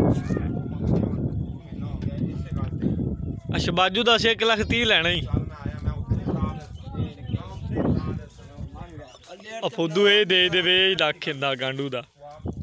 अच्छा बाजू दस 1,30,000 लैना ही फुदू ये दे दे लाख इंदा गांडू दा